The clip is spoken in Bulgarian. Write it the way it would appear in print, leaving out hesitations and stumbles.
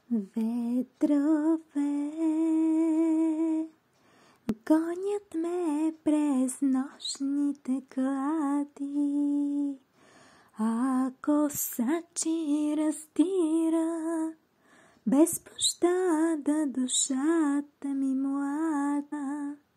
Ветрове гонят ме през нощните клади, а косачи разтира без пощада душата ми млада.